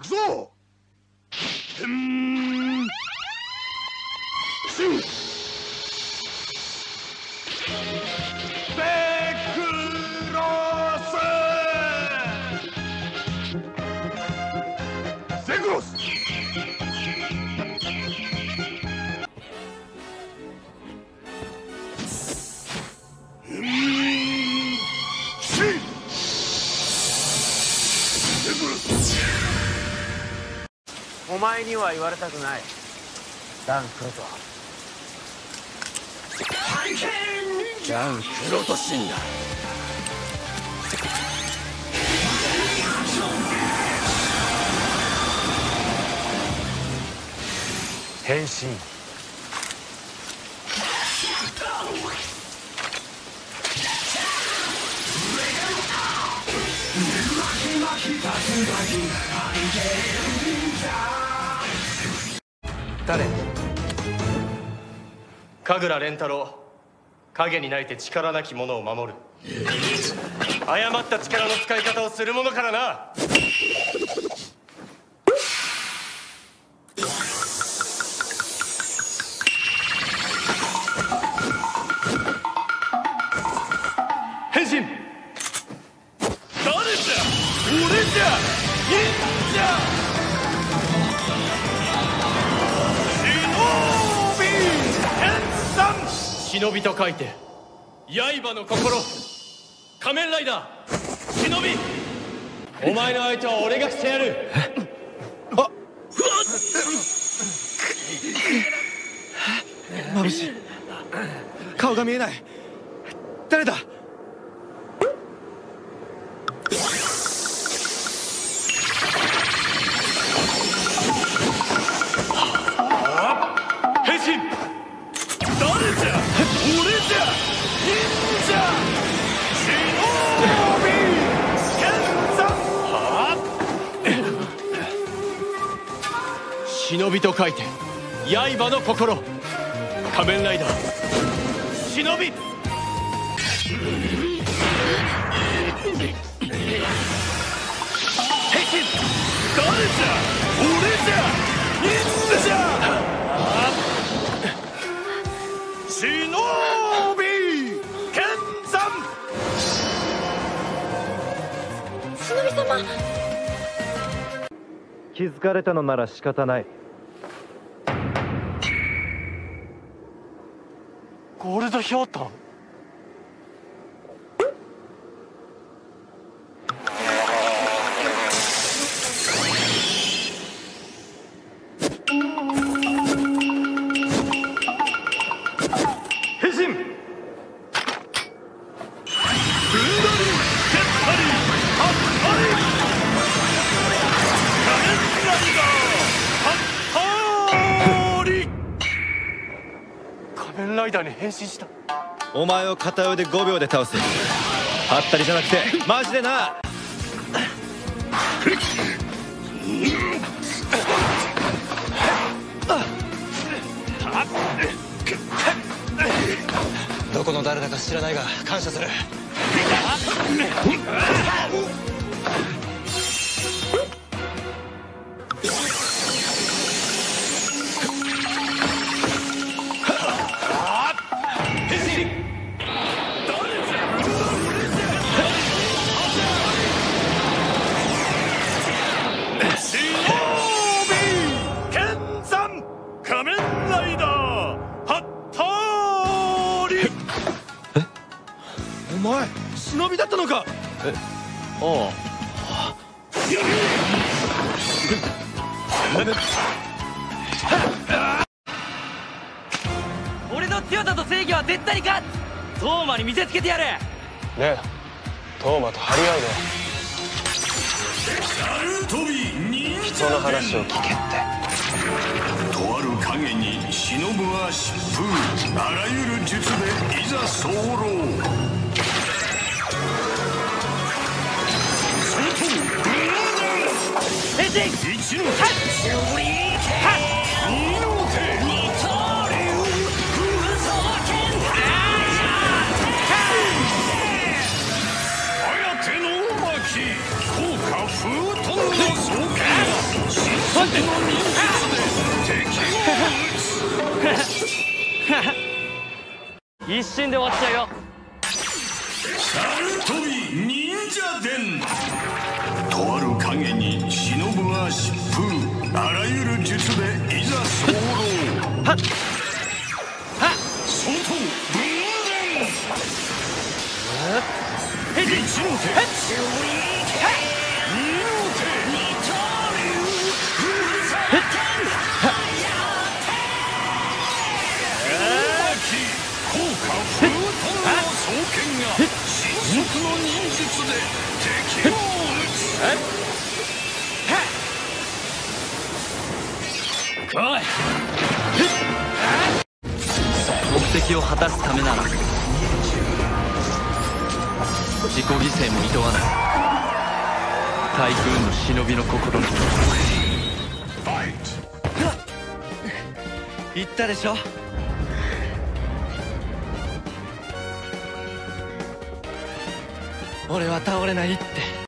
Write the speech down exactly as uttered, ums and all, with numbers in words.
くぞ。天シベクロスゼクロスお前には言われたくない。ダン・クロト。ダン・クロト死んだ。変身。 誰？神楽蓮太郎。影に泣いて力なき者を守る。誤った力の使い方をする者からな。変身。誰じゃ？俺じゃ！忍者！忍びと書いて刃の心。仮面ライダー忍び。お前の相手は俺がしてやる。 あっ、眩しい。顔が見えない。誰だ？ 変身。誰じゃ？俺じゃ！忍者！忍び！剣山！はあ？忍びと書いて刃の心。仮面ライダー忍び。変身。誰じゃ？俺じゃ！忍者！忍び剣山。 忍び様。 気づかれたのなら仕方ない。 ゴールドヒョウトン。仮面ライダーに変身した。 お前を片腕ごびょうで倒す。はったりじゃなくてマジでな。どこの誰だか知らないが感謝する。 仮面ライダーハッターリ。 え？お前忍びだったのか？え？ああ。 俺の強さと正義は絶対に勝つ。トーマに見せつけてやる。 ねえ、トーマと張り合うね。人の話を聞けって。 とある影に忍は疾風。あらゆる術でいざ候。 変身。 一の手。二の手。二刀流。空想剣太。颯の巻。効果風遁の双剣。 速の忍術で敵を撃つ一瞬で終わっちゃうよ。 サルトビ忍者伝。とある影に忍は疾風、あらゆる術でいざ候。 はっはっ外分断。 へい一の手、二の手、効果風遁の双剣が神速の忍術で敵を撃つ。 おい、目的を果たすためなら自己犠牲も厭わない。大軍の忍びの心に言ったでしょ。俺は倒れないって。